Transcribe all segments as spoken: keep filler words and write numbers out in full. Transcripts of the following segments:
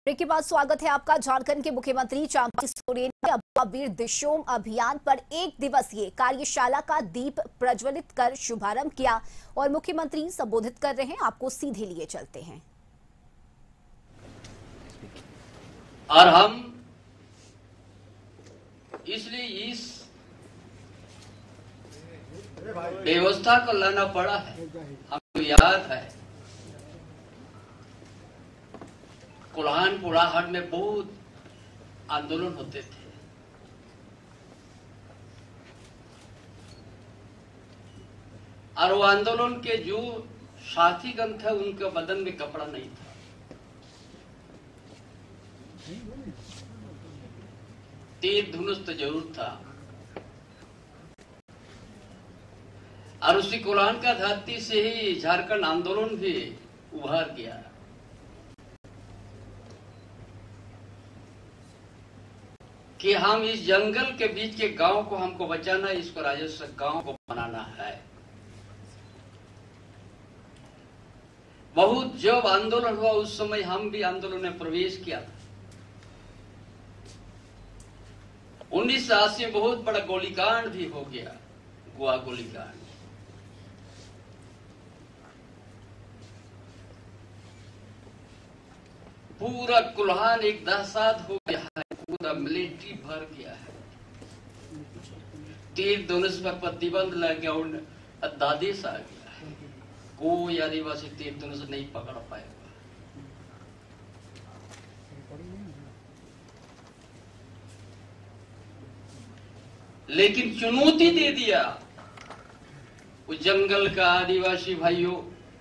Break के बाद स्वागत है आपका। झारखंड के मुख्यमंत्री चंपा सोरेन ने अबुआ वीर दिशोम अभियान पर एक दिवसीय कार्यशाला का दीप प्रज्वलित कर शुभारंभ किया और मुख्यमंत्री संबोधित कर रहे हैं। आपको सीधे लिए चलते हैं। और हम इसलिए इस व्यवस्था को लाना पड़ा है। हमको याद है कोल्हान पुराहट में बहुत आंदोलन होते थे। और वो आंदोलन के जो साथीगण थे उनके बदन में कपड़ा नहीं था। तीर धनुष तो जरूर था। और उसी कोल्हान का धरती से ही झारखंड आंदोलन भी उभर गया। कि हम इस जंगल के बीच के गांव को हमको बचाना, इसको राजस्व गांव को बनाना है। बहुत जब आंदोलन हुआ उस समय हम भी आंदोलन में प्रवेश किया था। उन्नीस सौ अस्सी में बहुत बड़ा गोलीकांड भी हो गया, गोवा गोलीकांड। पूरा कोल्हान एक दहशत हो गया है, पूरा मिलिट्री भर गया है। तीर धनुष पर प्रतिबंध लग गया, अध्यादेश आ गया है। कोई आदिवासी तीर धनुष नहीं पकड़ पाएगा। लेकिन चुनौती दे दिया उस जंगल का आदिवासी भाइयों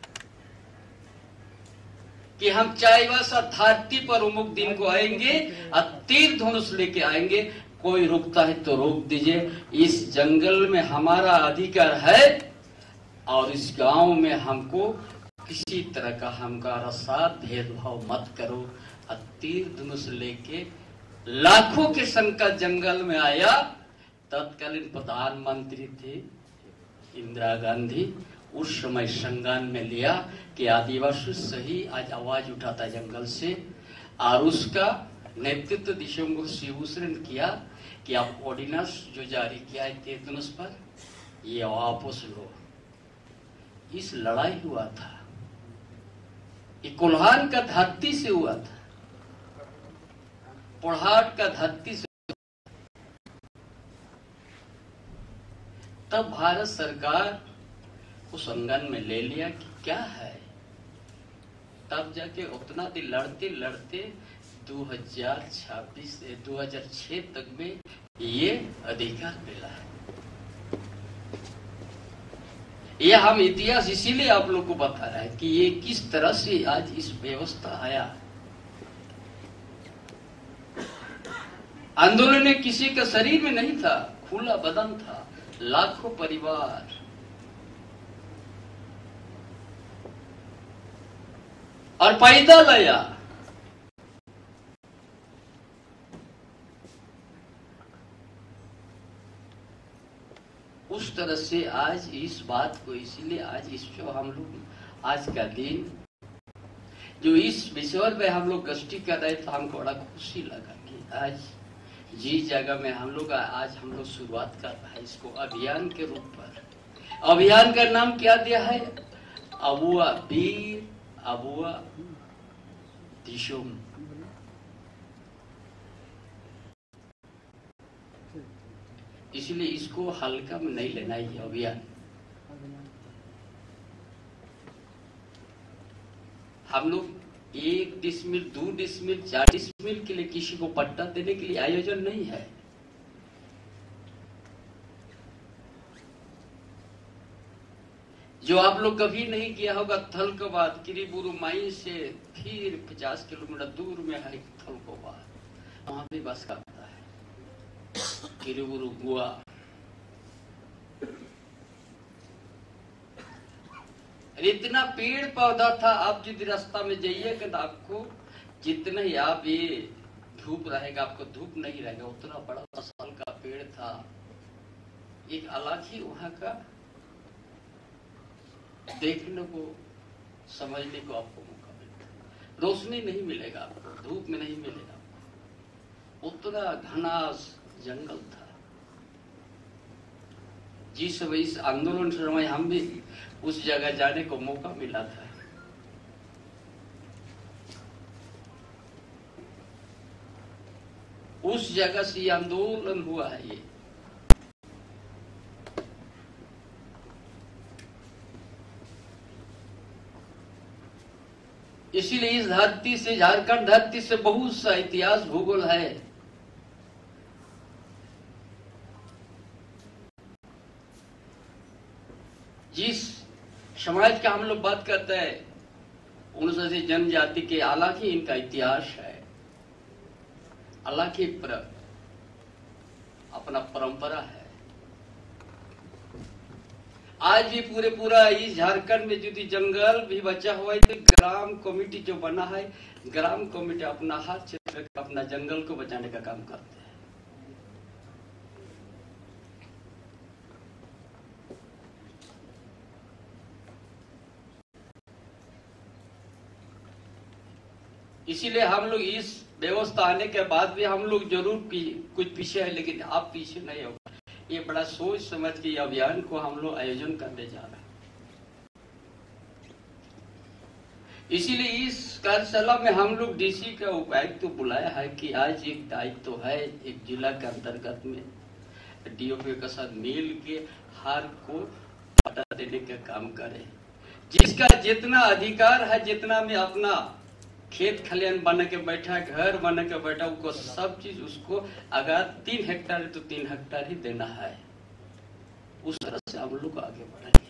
कि हम चाईबासा धरती पर उमुक दिन को आएंगे और तीर धनुष लेके आएंगे। कोई रुकता है तो रोक दीजिए। इस जंगल में हमारा अधिकार है और इस गांव में हमको किसी तरह का हमारा साथ भेदभाव मत करो। और तीर धनुष लेके लाखों के संख्या जंगल में आया। तत्कालीन प्रधानमंत्री थे इंदिरा गांधी। उस समय संज्ञान में लिया कि आदिवासी सही आज आवाज उठाता है जंगल से। और उसका नेतृत्व दिशों को शिवसरण किया कि आप ऑर्डिनेंस जो जारी किया है तीर धनुष पर, ये वापस लो। इस लड़ाई हुआ था, ये कोल्हान का धरती से हुआ था, पुरहाट का धरती से। तब भारत सरकार उस संगठन में ले लिया कि क्या है। तब जाके उतना दिन लड़ते लड़ते दो हज़ार छब्बीस दो हज़ार छह तक में ये अधिकार मिला है। ये हम इतिहास इसीलिए आप लोग को बता रहे हैं कि ये किस तरह से आज इस व्यवस्था आया। आंदोलन में किसी का शरीर में नहीं था, खुला बदन था। लाखों परिवार और पैदल आया। उस तरह से आज इस बात को, इसीलिए आज इस जो हम लोग आज का दिन जो इस विषय पे हम लोग गोष्ठी कर रहे थे, हमको बड़ा खुशी लगा कि आज जिस जगह में हम लोग आज हम लोग शुरुआत कर रहे हैं इसको अभियान के रूप पर। अभियान का नाम क्या दिया है? अबुआ वीर अबुआ दिशोम। इसलिए इसको हल्का में नहीं लेना ही अभियान। हम लोग एक डिसमिल, दो डिसमिल, चार डिसमिल के लिए किसी को पट्टा देने के लिए आयोजन नहीं है। जो आप लोग कभी नहीं किया होगा, थलकोबाद किरीबुरु माई से फिर पचास किलोमीटर दूर में है थलकोबाद, वहां भी बस करता है किरीबुरु गोवा। इतना पेड़ पौधा था। आप यदि रास्ता में जाइएगा तो आपको जितना ही आप ये धूप रहेगा, आपको धूप नहीं रहेगा। उतना बड़ा साल का पेड़ था। एक अलग ही वहां का देखने को, समझने को आपको मौका मिलता। रोशनी नहीं मिलेगा आपको, धूप में नहीं मिलेगा। उतना घना जंगल था। जिस समय इस आंदोलन समय हम भी उस जगह जाने को मौका मिला था। उस जगह से ये आंदोलन हुआ है। ये इसीलिए इस धरती से, झारखंड धरती से बहुत सा इतिहास भूगोल है। जिस समाज का हम लोग बात करते हैं, अनुसूचित जनजाति के अलग ही इनका इतिहास है, अलग ही पर, अपना परंपरा है। आज भी पूरे पूरा इस झारखंड में यदि जंगल भी बचा हुआ है तो ग्राम कमेटी जो बना है, ग्राम कमेटी अपना हर क्षेत्र का अपना जंगल को बचाने का काम करते हैं। इसीलिए हम लोग इस व्यवस्था आने के बाद भी हम लोग जरूर पी, कुछ पीछे है, लेकिन आप पीछे नहीं होगा। ये बड़ा सोच समझ के अभियान को हम लोग आयोजन करने जा रहे हैं। इसीलिए इस कार्यशाला में हम लोग डीसी का उपायुक्त तो बुलाया है कि आज एक दायित्व तो है, एक जिला के अंतर्गत में डीओपी के साथ मिल के हर को पता देने का काम करें। जिसका जितना अधिकार है, जितना में अपना खेत खलियान बना के बैठा, घर बना के बैठा, उसको सब चीज उसको अगर तीन हेक्टेयर है तो तीन हेक्टेयर ही देना है। उस तरह से हम लोग आगे बढ़ेंगे।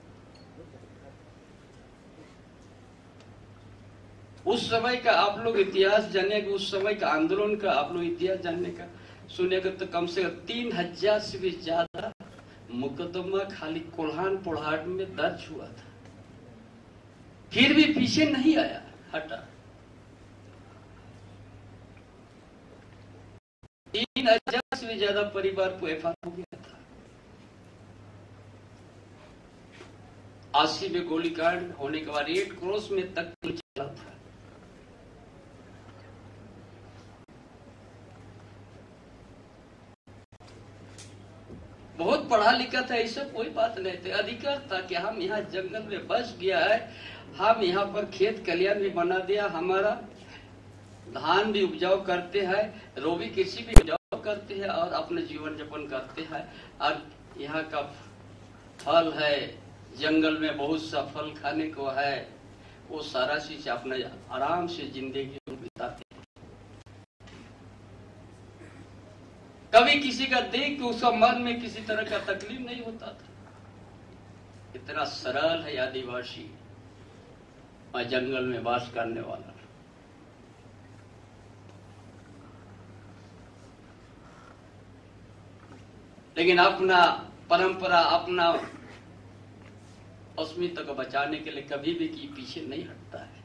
उस समय का आप लोग इतिहास जानने का, उस समय का आंदोलन का आप लोग इतिहास जानने का सुनेगा तो कम से कम तीन हजार से भी ज्यादा मुकदमा खाली कोल्हान पोढ़ाट में दर्ज हुआ था। फिर भी पीछे नहीं आया, हटा। तीन हजार से भी ज्यादा परिवार को एफ आई आर हो गया था। अस्सी में गोलीकांड होने के बाद रेड क्रॉस में तक चला था। बहुत पढ़ा लिखा था, ऐसा कोई बात नहीं थी। अधिकार था कि हम यहाँ जंगल में बस गया है, हम यहाँ पर खेत खलियान भी बना दिया, हमारा धान भी उपजाऊ करते हैं, रोबी कृषि भी उपजाऊ करते हैं और अपने जीवन यापन करते हैं। और यहाँ का फल है, जंगल में बहुत सा फल खाने को है, वो सारा चीज अपने आराम से जिंदगी बिताते हैं। कभी किसी का देख के उसका मन में किसी तरह का तकलीफ नहीं होता था। इतना सरल है आदिवासी और जंगल में वास करने वाला। लेकिन अपना परंपरा, अपना अस्मिता को बचाने के लिए कभी भी की पीछे नहीं हटता है।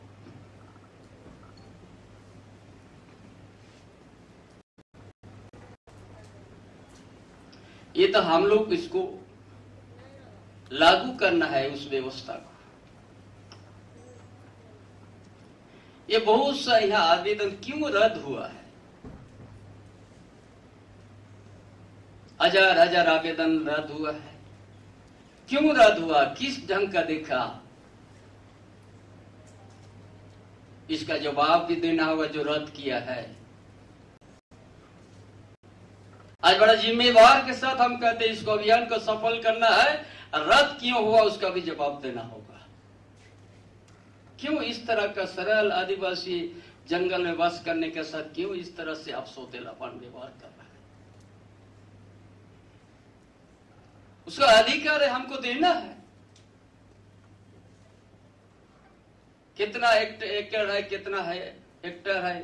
ये तो हम लोग इसको लागू करना है, उस व्यवस्था को। ये बहुत सा यहाँ आवेदन क्यों रद्द हुआ है? हजार हजार आवेदन रद्द हुआ है। क्यों रद्द हुआ? किस ढंग का देखा? इसका जवाब भी देना होगा जो रद्द किया है। आज बड़ा जिम्मेवार के साथ हम कहते हैं इसको अभियान को सफल करना है। रद्द क्यों हुआ उसका भी जवाब देना होगा। क्यों इस तरह का सरल आदिवासी जंगल में वास करने के साथ क्यों इस तरह से आप सौतेलापन व्यवहार कर रहे हैं? उसका अधिकार है, हमको देना है। कितना एकड़ है, कितना है हेक्टेयर है,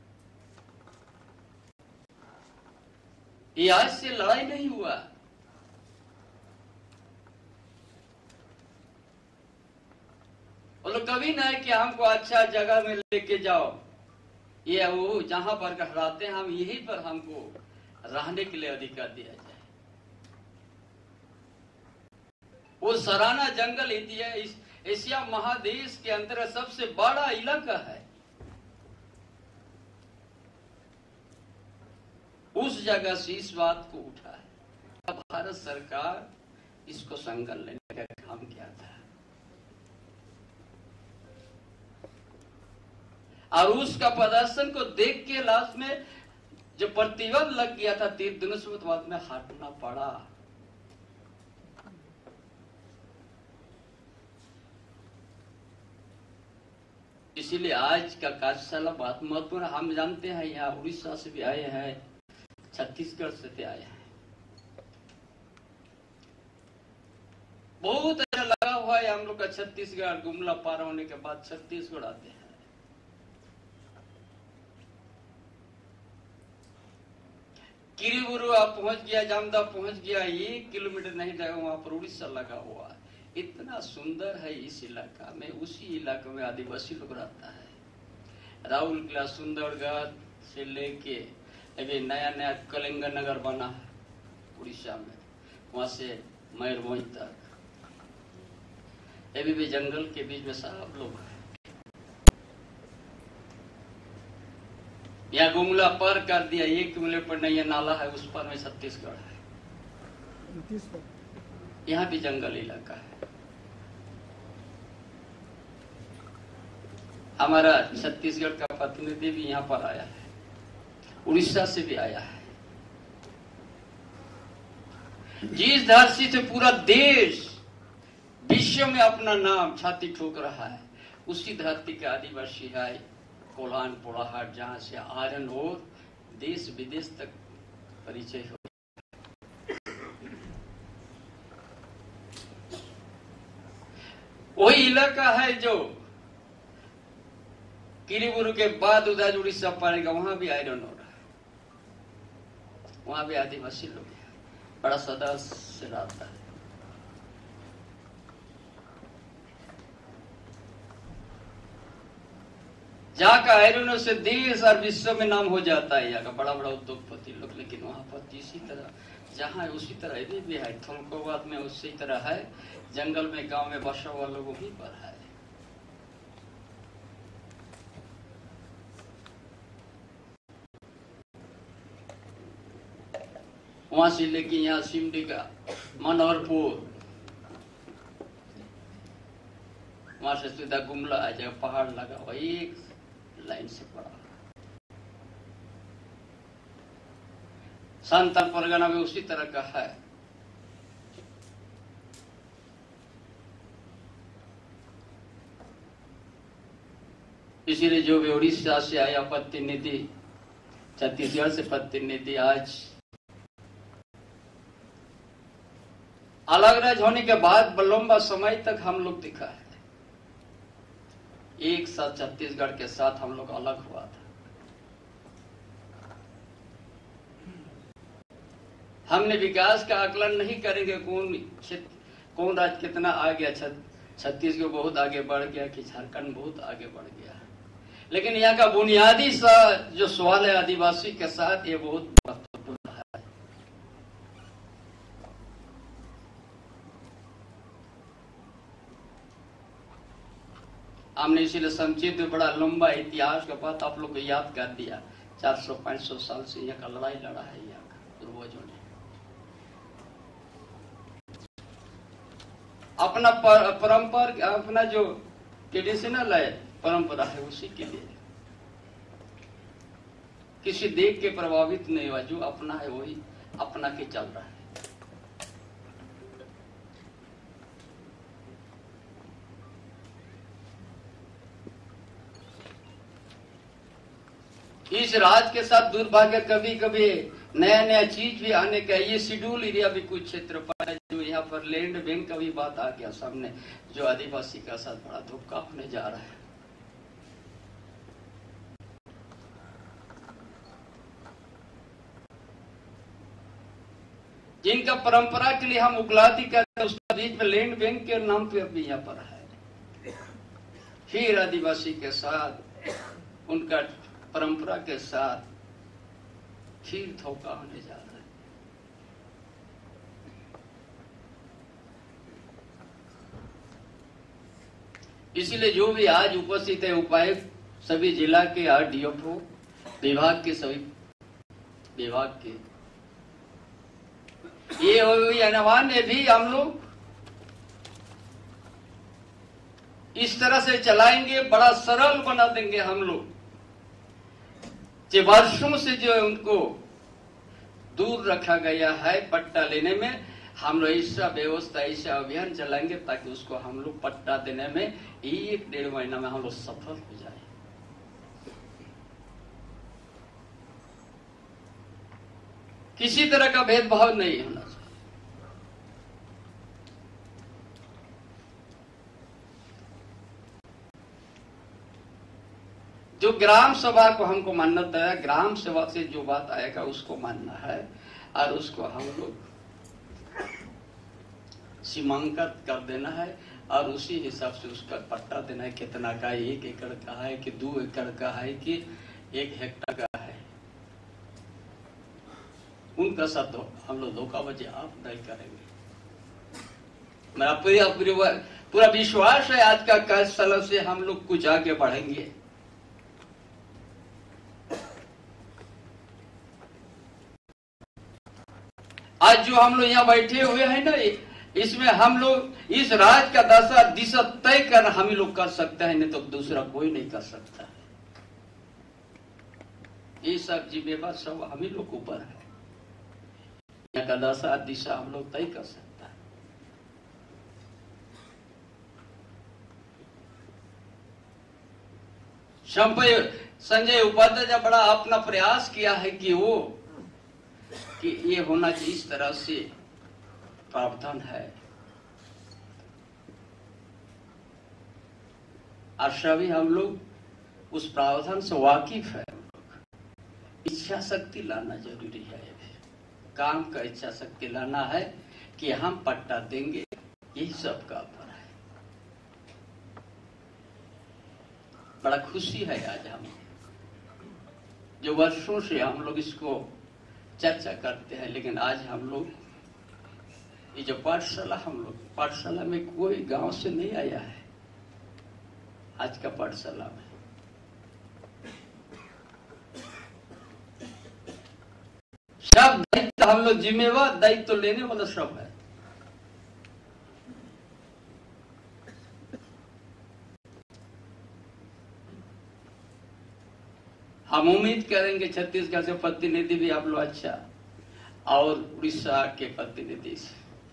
ये आज से लड़ाई नहीं हुआ। बोलो कभी ना है कि हमको अच्छा जगह में लेके जाओ, ये वो जहां पर कहलाते हैं हम यहीं पर हमको रहने के लिए अधिकार दिया जाए। वो सराना जंगल इस एशिया महादेश के अंतर्गत सबसे बड़ा इलाका है। जगह से इस बात को उठा है। अब भारत सरकार इसको संज्ञान लेने का काम किया था और उसका प्रदर्शन को देख के लास्ट में जो प्रतिबंध लग गया था तीन दिनों से बाद में हटना पड़ा। इसीलिए आज का कार्यशाला बहुत महत्वपूर्ण। हम जानते हैं यहाँ उड़ीसा से भी आए हैं, छत्तीसगढ़ से भी आए हैं, बहुत अच्छा लगा हुआ है हम लोग का। छत्तीसगढ़ गुमला पार होने के बाद छत्तीसगढ़ आते हैं। किरीबुरु आप पहुंच गया, जामदा पहुंच गया, एक किलोमीटर नहीं जाएगा वहां पर उड़ीसा लगा हुआ है। इतना सुंदर है इस इलाका में। उसी इलाके में आदिवासी लोग रहता है। राहुल किला सुंदरगढ़ से लेके अभी नया नया कलिंगर नगर बना है उड़ीसा में, वहां से मयूरभंज तक अभी भी जंगल के बीच में सब लोग हैं। यहाँ गुमला पर कर दिया, एक किलोमीटर पर नहीं नाला है, उस पर में छत्तीसगढ़ है। यहाँ भी जंगल इलाका है। हमारा छत्तीसगढ़ का प्रतिनिधि भी यहाँ पर आया है, उड़ीसा से भी आया है। जिस धरती से पूरा देश विश्व में अपना नाम छाती ठोक रहा है, उसी धरती के आदिवासी है कोल्हान पोड़ाहाट, जहां से आयरन और देश विदेश तक परिचय हो। वही इलाका है जो किरीबुरु के बाद उधर उड़ीसा पड़ेगा, वहां भी आयरन हो रहा है, वहां भी आदिवासी लोग हैं, बड़ा सदस्य से रहता है। जहाँ का आयरन से देश और विश्व में नाम हो जाता है, यहाँ का बड़ा बड़ा उद्योगपति लोग। लेकिन वहां पर इसी तरह जहाँ है उसी तरह ये भी है, थोलकोबाद में उसी तरह है, जंगल में गांव में बसा हुआ लोग वहीं पर है। वहां से लेके यहाँ सिमडी का मनोहरपुर, वहां से सीधा गुमला आ जाएगा, पहाड़ लगा हुआ एक लाइन से पड़ा। संतान परगना में उसी तरह का है। इसीलिए जो भी उड़ीसा से आया प्रतिनिधि, छत्तीसगढ़ से प्रतिनिधि, आज अलग राज्य होने के बाद लंबा समय तक हम लोग दिखा है। एक साथ छत्तीसगढ़ के साथ हम लोग अलग हुआ था। हमने विकास का आकलन नहीं करेंगे कौन क्षेत्र कौन राज्य कितना आ गया, छत्तीसगढ़ बहुत आगे बढ़ गया कि झारखंड बहुत आगे बढ़ गया, लेकिन यहाँ का बुनियादी सा जो सवाल है आदिवासी के साथ, ये बहुत महत्वपूर्ण है। हमने इसीलिए संक्षिप्त में बड़ा लंबा इतिहास का बात आप लोग को याद कर दिया। चार सौ पांच सौ साल से यहाँ का लड़ाई लड़ा है यहाँ का पूर्वजों ने। अपना परंपरा, अपना जो ट्रेडिशनल है परंपरा है, उसी के लिए किसी देख के प्रभावित नहीं हुआ। जो अपना है वही अपना के चल रहा है। इस राज्य के साथ दुर्भाग्य कभी कभी नया नया चीज भी आने का, ये शेड्यूल एरिया भी कुछ क्षेत्र पर है, जो यहाँ पर लैंड बैंक का भी बात आ गया सामने, जो आदिवासी का साथ बड़ा धोखा होने जा रहा है। जिनका परंपरा के लिए हम उगलाती करते हैं, उसका बीच में लैंड बैंक के नाम पे भी यहाँ पर है। फिर आदिवासी के साथ, उनका परंपरा के साथ फिर धोखा होने जा रहा है। इसीलिए जो भी आज उपस्थित है, उपायुक्त, सभी जिला के आरडीएफओ विभाग के, सभी विभाग के ये अभियान भी हम लोग इस तरह से चलाएंगे, बड़ा सरल बना देंगे हम लोग। जो वर्षों से जो उनको दूर रखा गया है पट्टा लेने में, हम लोग ऐसा व्यवस्था, ऐसा अभियान चलाएंगे ताकि उसको हम लोग पट्टा देने में एक डेढ़ महीना में हम लोग सफल हो जाए। किसी तरह का भेदभाव नहीं होना चाहिए। जो ग्राम सभा को हमको मान्यता है, ग्राम सभा से जो बात आएगा उसको मानना है और उसको हम लोग सीमांकित कर देना है और उसी हिसाब से उसका पट्टा देना है। कितना का, एक एकड़ का है कि दो एकड़ का है कि एक हेक्टेयर का है, उनका साथ तो हम लोग धोखाबाजी आप नहीं करेंगे। मेरा पूरा पूरा विश्वास है आज का कार्यशाला से हम लोग कुछ आगे बढ़ेंगे। आज जो हम लोग यहाँ बैठे हुए हैं ना, इसमें हम लोग इस राज्य का दशा दिशा तय कर हम ही लोग कर सकते हैं, नहीं तो दूसरा कोई नहीं कर सकता। ये सब जिम्मेवार सब हम ही लोग ऊपर है। यहाँ का दशा दिशा हम लोग तय कर सकता है। संजय उपाध्याय ने बड़ा अपना प्रयास किया है कि वो कि ये होना चाहिए, इस तरह से प्रावधान है और सभी हम लोग उस प्रावधान से वाकिफ है। इच्छा शक्ति लाना जरूरी है, काम का इच्छा शक्ति लाना है कि हम पट्टा देंगे, यही सब का पर है। बड़ा खुशी है आज हम जो वर्षों से हम लोग इसको चर्चा करते हैं, लेकिन आज हम लोग ये जो पाठशाला, हम लोग पाठशाला में कोई गांव से नहीं आया है। आज का पाठशाला में सब दायित्व हम लोग जिम्मेवार, दायित्व तो लेने वाला सब है। हम उम्मीद करेंगे छत्तीसगढ़ से प्रतिनिधि भी आप लोग अच्छा और उड़ीसा के प्रतिनिधि से।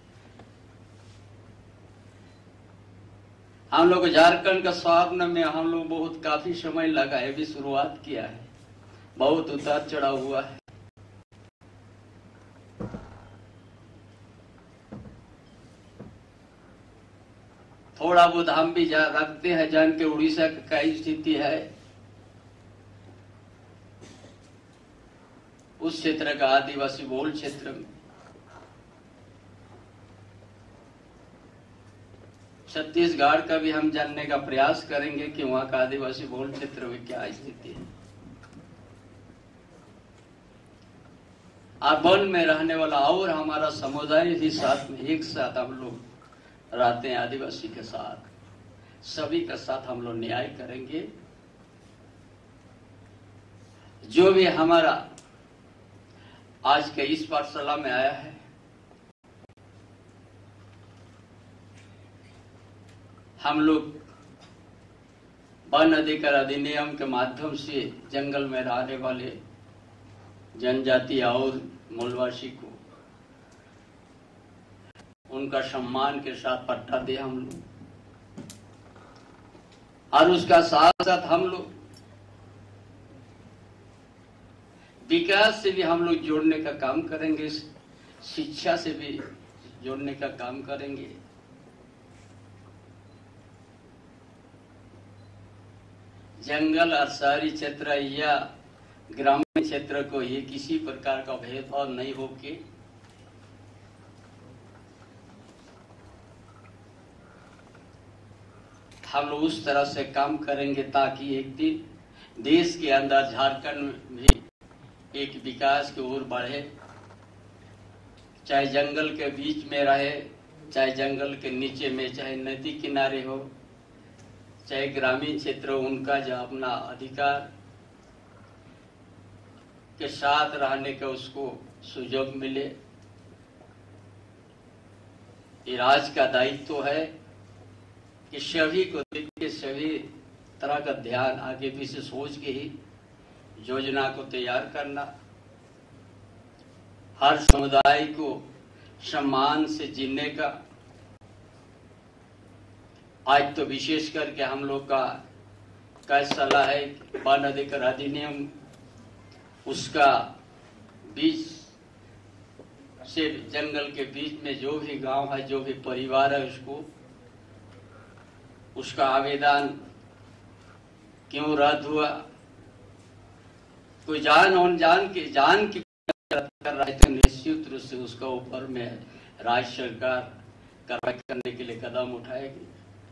हम लोग झारखंड का स्वर्ण में हम लोग बहुत काफी समय लगा है, भी शुरुआत किया है, बहुत उतार चढ़ाव हुआ है। थोड़ा बहुत हम भी जा रखते हैं जान के उड़ीसा की क्या स्थिति है, उस क्षेत्र का आदिवासी बहुल क्षेत्र में। छत्तीसगढ़ का भी हम जानने का प्रयास करेंगे कि वहां का आदिवासी बहुल क्षेत्र में क्या स्थिति है। और वन में रहने वाला और हमारा समुदाय भी साथ में एक साथ हम लोग रहते हैं, आदिवासी के साथ, सभी के साथ हम लोग न्याय करेंगे। जो भी हमारा आज के इस पाठशाला में आया है, हम लोग वन अधिकार अधिनियम के माध्यम से जंगल में रहने वाले जनजाति और मूलवासी को उनका सम्मान के साथ पट्टा दे हम लोग, और उसका साथ साथ हम लोग विकास से भी हम लोग जोड़ने का काम करेंगे, शिक्षा से भी जोड़ने का काम करेंगे। जंगल और शहरी क्षेत्र या ग्रामीण क्षेत्र को ये किसी प्रकार का भेदभाव नहीं होके हम लोग उस तरह से काम करेंगे ताकि एक दिन देश के अंदर झारखंड भी एक विकास की ओर बढ़े। चाहे जंगल के बीच में रहे, चाहे जंगल के नीचे में, चाहे नदी किनारे हो, चाहे ग्रामीण क्षेत्र, उनका जो अपना अधिकार के साथ रहने का उसको सुयोग मिले। ये राज्य का दायित्व है कि सभी को देख के सभी तरह का ध्यान आगे पीछे सोच के ही योजना को तैयार करना, हर समुदाय को सम्मान से जीने का। आज तो विशेष करके हम लोग का क्या सलाह है, वन अधिकार अधिनियम उसका बीच से जंगल के बीच में जो भी गांव है, जो भी परिवार है, उसको उसका आवेदन क्यों रद्द हुआ, कोई जान अनजान के जान की रद्द कर रहा है तो निश्चित रूप से उसका ऊपर में राज्य सरकार कार्रवाई करने के लिए कदम उठाएगी।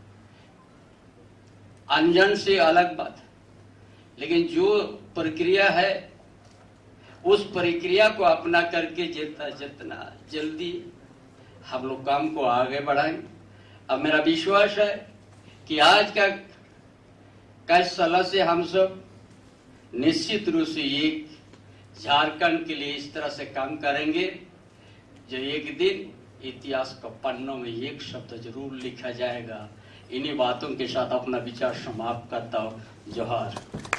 अनजान से अलग बात, लेकिन जो प्रक्रिया है उस प्रक्रिया को अपना करके जितना जितना जल्दी हम लोग काम को आगे बढ़ाएं। अब मेरा विश्वास है कि आज का का सलाह से हम सब निश्चित रूप से एक झारखंड के लिए इस तरह से काम करेंगे जो एक दिन इतिहास का पन्नों में एक शब्द जरूर लिखा जाएगा। इन्हीं बातों के साथ अपना विचार समाप्त करता हूँ। जोहार।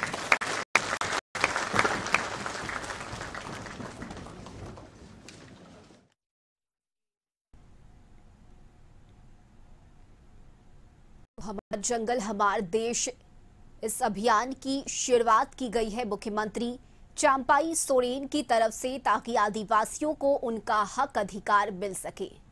हमारा जंगल हमारा देश, इस अभियान की शुरुआत की गई है मुख्यमंत्री चांपाई सोरेन की तरफ से, ताकि आदिवासियों को उनका हक अधिकार मिल सके।